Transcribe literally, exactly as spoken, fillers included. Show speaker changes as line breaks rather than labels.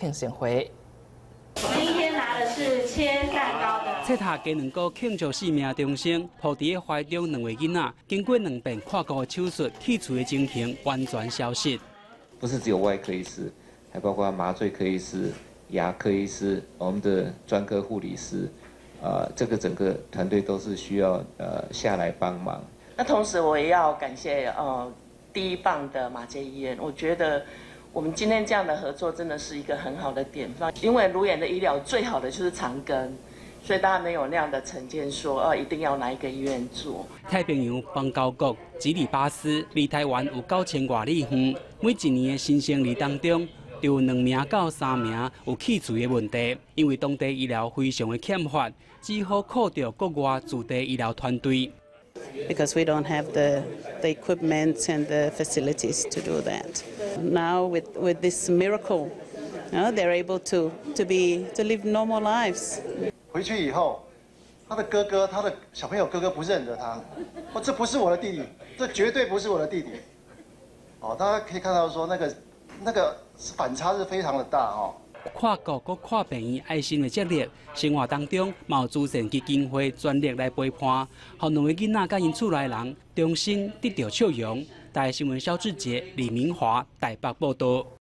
庆盛会。
今天拿的是切蛋糕的。
册塔家两个庆祝性命重生，抱伫怀中两位囡仔，经过两遍跨国的手术，剔除的情形完全消失。
不是只有外科医师，还包括麻醉科医师、牙科医师，我们的专科护理师，呃，这个整个团队都是需要呃下来帮忙。
那同时我也要感谢呃第一棒的马偕医院，我觉得我们今天这样的合作真的是一个很好的典范。因为乳眼的医疗最好的就是长庚，所以大家没有那样的成见说，呃，一定要哪一个医院做。
太平洋邦交国吉里巴斯离台湾有九千外里远，每一年的新生儿当中，就有两名到三名有气髓的问题，因为当地医疗非常的欠缺，只好靠着国外在地医疗团队。
Because we don't have the, the equipment and the facilities to do that. Now with, with this miracle, you know, they're able to, to, be, to live normal lives.
回去以后，他的哥哥，他的小朋友哥哥不认得他，哦，这不是我的弟弟，这绝对不是我的弟弟。哦，大家可以看到说那个那个反差是非常的大哦。
跨国佮跨病院爱心的接力，生活当中毛慈善基金会全力来陪伴，让两位囡仔甲因厝内人重新得到笑容。台新闻肖志杰、李明华台北报道。